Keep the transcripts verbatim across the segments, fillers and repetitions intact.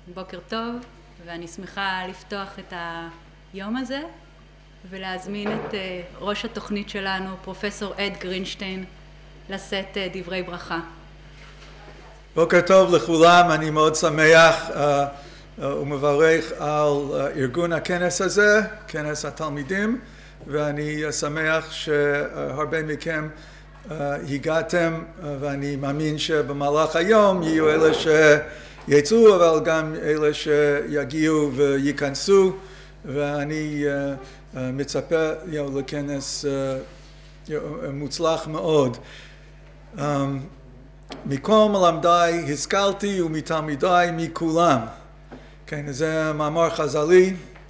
בוקר טוב, ואני שמחה לפתוח את היום הזה ולהזמין את ראש התוכנית שלנו, פרופסור אד גרינשטיין, לשאת דברי ברכה. בוקר טוב לכולם, אני מאוד שמח ומברך על ארגון הכנס הזה, כנס התלמידים, ואני שמח שהרבה מכם הגעתם, ואני מאמין שבמהלך היום יהיו אלה שיצאו, אבל גם אלה שיגיעו וייכנסו, ואני מצפה לכנס מוצלח מאוד. מכל מלמדיי השכלתי ומתלמידיי מכולם. כן, זה מאמר חז"לי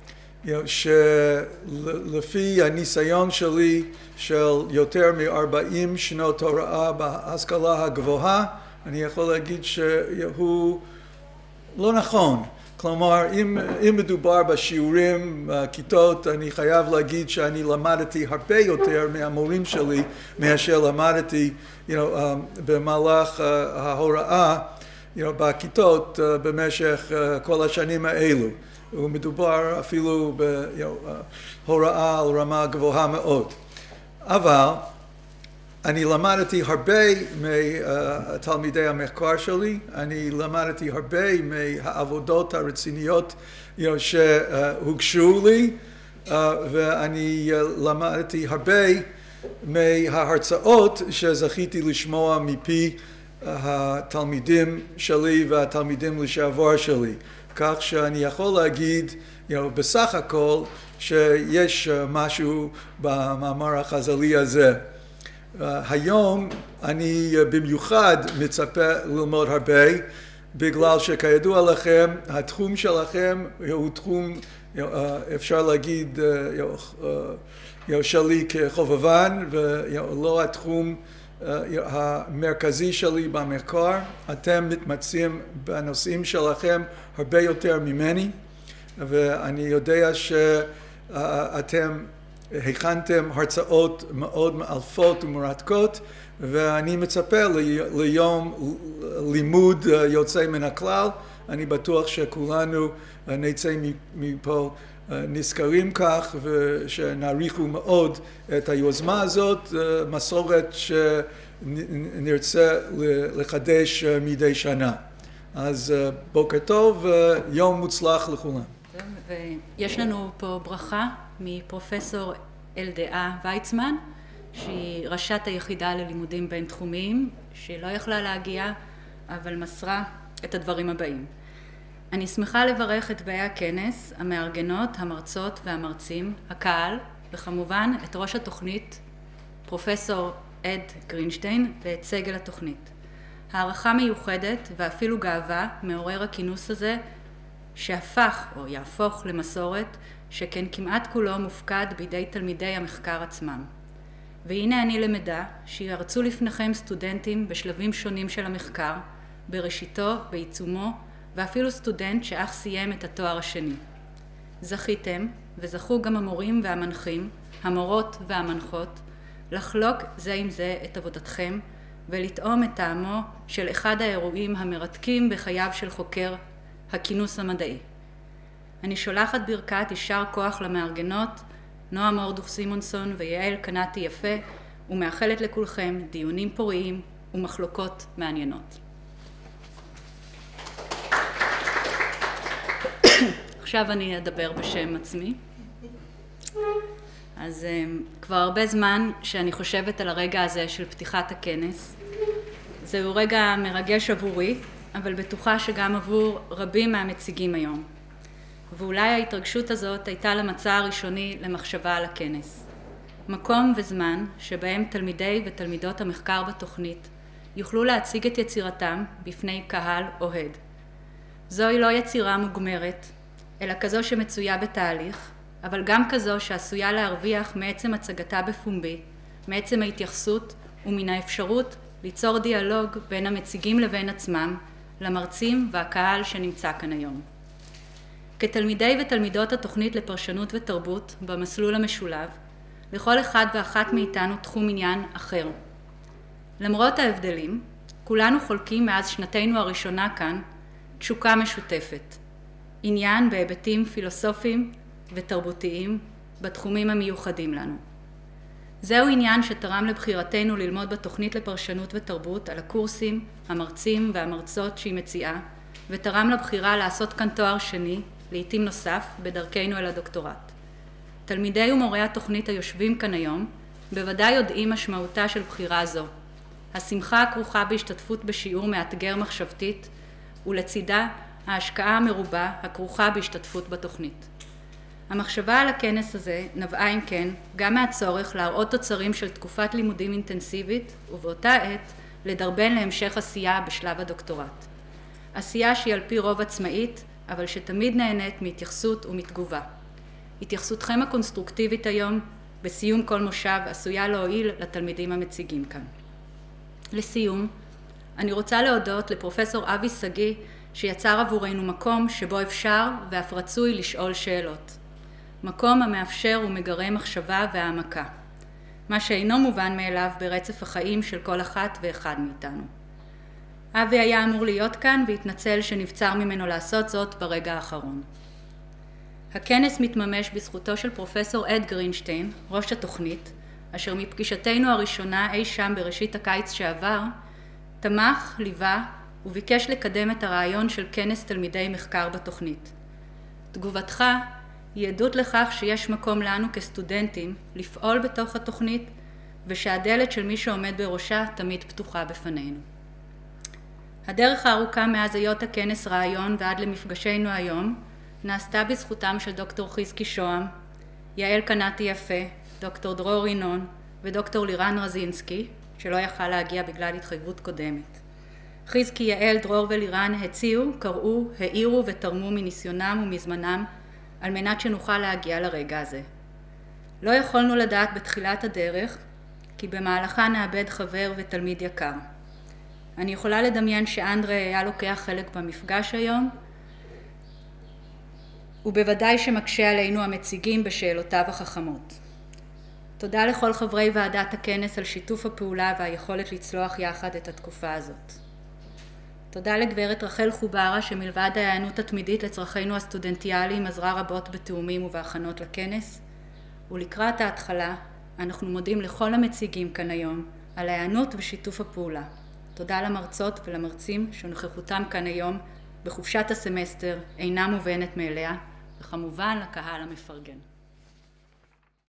שלפי הניסיון שלי של יותר מ-ארבעים שנות הוראה בהשכלה הגבוהה, אני יכול להגיד שהוא לא נכון. כלומר, אם, אם מדובר בשיעורים, בכיתות, אני חייב להגיד שאני למדתי הרבה יותר מהמורים שלי, מאשר למדתי you know, um, במהלך uh, ההוראה you know, בכיתות uh, במשך uh, כל השנים האלו. ומדובר אפילו בהוראה על רמה גבוהה מאוד. אבל אני למדתי הרבה מתלמידי המחקר שלי, אני למדתי הרבה מהעבודות הרציניות שהוגשו לי, ואני למדתי הרבה מההרצאות שזכיתי לשמוע מפי התלמידים שלי והתלמידים לשעבר שלי. כך שאני יכול להגיד, you know, בסך הכל שיש משהו במאמר החז"לי הזה. Uh, היום אני במיוחד מצפה ללמוד הרבה, בגלל שכידוע לכם, התחום שלכם הוא תחום, you know, uh, אפשר להגיד, uh, you know, uh, you know, שלי כחובבן, ולא התחום uh, המרכזי שלי במחקר. אתם מתמצאים בנושאים שלכם הרבה יותר ממני, ואני יודע שאתם הכנתם הרצאות מאוד מאלפות ומרתקות, ואני מצפה ליום לימוד יוצא מן הכלל. אני בטוח שכולנו נצא מפה נזכרים כך, ושנעריכו מאוד את היוזמה הזאת, מסורת שנרצה לחדש מדי שנה. אז בוקר טוב, יום מוצלח לכולם. ויש לנו פה ברכה מפרופסור אלדאה ויצמן, שהיא ראשת היחידה ללימודים בינתחומיים, שלא יכלה להגיע, אבל מסרה את הדברים הבאים. אני שמחה לברך את באי הכנס, המארגנות, המרצות והמרצים, הקהל, וכמובן את ראש התוכנית, פרופסור אד גרינשטיין, ואת סגל התוכנית. הערכה מיוחדת ואפילו גאווה מעורר הכינוס הזה, שהפך או יהפוך למסורת, שכן כמעט כולו מופקד בידי תלמידי המחקר עצמם. והנה אני למדה שירצו לפניכם סטודנטים בשלבים שונים של המחקר, בראשיתו, בעיצומו, ואפילו סטודנט שאך סיים את התואר השני. זכיתם, וזכו גם המורים והמנחים, המורות והמנחות, לחלוק זה עם זה את עבודתכם, ולטעום את טעמו של אחד האירועים המרתקים בחייו של חוקר, הכינוס המדעי. אני שולחת ברכת יישר כוח למארגנות, נועה מורדוך סימונסון ויעל קנתי יפה, ומאחלת לכולכם דיונים פוריים ומחלוקות מעניינות. עכשיו אני אדבר בשם עצמי. אז כבר הרבה זמן שאני חושבת על הרגע הזה של פתיחת הכנס. זהו רגע מרגש עבורי, אבל בטוחה שגם עבור רבים מהמציגים היום. ואולי ההתרגשות הזאת הייתה למצע הראשוני למחשבה על הכנס. מקום וזמן שבהם תלמידי ותלמידות המחקר בתוכנית יוכלו להציג את יצירתם בפני קהל אוהד. זוהי לא יצירה מוגמרת, אלא כזו שמצויה בתהליך, אבל גם כזו שעשויה להרוויח מעצם הצגתה בפומבי, מעצם ההתייחסות ומן האפשרות ליצור דיאלוג בין המציגים לבין עצמם, למרצים והקהל שנמצא כאן היום. כתלמידי ותלמידות התוכנית לפרשנות ותרבות במסלול המשולב, לכל אחד ואחת מאיתנו תחום עניין אחר. למרות ההבדלים, כולנו חולקים מאז שנתנו הראשונה כאן תשוקה משותפת, עניין בהיבטים פילוסופיים ותרבותיים בתחומים המיוחדים לנו. זהו עניין שתרם לבחירתנו ללמוד בתוכנית לפרשנות ותרבות על הקורסים, המרצים והמרצות שהיא מציעה, ותרם לבחירה לעשות כאן תואר שני, לעתים נוסף, בדרכנו אל הדוקטורט. תלמידי ומורי התוכנית היושבים כאן היום, בוודאי יודעים משמעותה של בחירה זו. השמחה הכרוכה בהשתתפות בשיעור מאתגר מחשבתית, ולצידה ההשקעה המרובה הכרוכה בהשתתפות בתוכנית. המחשבה על הכנס הזה נבעה אם כן גם מהצורך להראות תוצרים של תקופת לימודים אינטנסיבית, ובאותה עת לדרבן להמשך עשייה בשלב הדוקטורט. עשייה שהיא על פי רוב עצמאית, אבל שתמיד נהנית מהתייחסות ומתגובה. התייחסותכם הקונסטרוקטיבית היום, בסיום כל מושב, עשויה להועיל לתלמידים המציגים כאן. לסיום, אני רוצה להודות לפרופסור אבי סגי, שיצר עבורנו מקום שבו אפשר ואף רצוי לשאול שאלות. מקום המאפשר ומגרה מחשבה והעמקה. מה שאינו מובן מאליו ברצף החיים של כל אחת ואחד מאיתנו. אבי היה אמור להיות כאן והתנצל שנבצר ממנו לעשות זאת ברגע האחרון. הכנס מתממש בזכותו של פרופסור אד גרינשטיין, ראש התוכנית, אשר מפגישתנו הראשונה אי שם בראשית הקיץ שעבר, תמך, ליווה וביקש לקדם את הרעיון של כנס תלמידי מחקר בתוכנית. תגובתך היא עדות לכך שיש מקום לנו כסטודנטים לפעול בתוך התוכנית, ושהדלת של מי שעומד בראשה תמיד פתוחה בפנינו. הדרך הארוכה מאז היות הכנס רעיון ועד למפגשנו היום, נעשתה בזכותם של דוקטור חזקי שוהם, יעל קנתי יפה, דוקטור דרור ינון ודוקטור לירן רזינסקי, שלא יכל להגיע בגלל התחייבות קודמת. חזקי, יעל, דרור ולירן הציעו, קראו, העירו ותרמו מניסיונם ומזמנם על מנת שנוכל להגיע לרגע הזה. לא יכולנו לדעת בתחילת הדרך, כי במהלכה נאבד חבר ותלמיד יקר. אני יכולה לדמיין שאנדרה היה לוקח חלק במפגש היום, ובוודאי שמקשה עלינו המציגים בשאלותיו החכמות. תודה לכל חברי ועדת הכנס על שיתוף הפעולה והיכולת לצלוח יחד את התקופה הזאת. תודה לגברת רחל חוברה שמלבד ההיענות התמידית לצרכינו הסטודנטיאליים עזרה רבות בתאומים ובהכנות לכנס, ולקראת ההתחלה אנחנו מודים לכל המציגים כאן היום על ההיענות ושיתוף הפעולה. תודה למרצות ולמרצים שנוכחותם כאן היום בחופשת הסמסטר אינה מובנת מאליה, וכמובן לקהל המפרגן.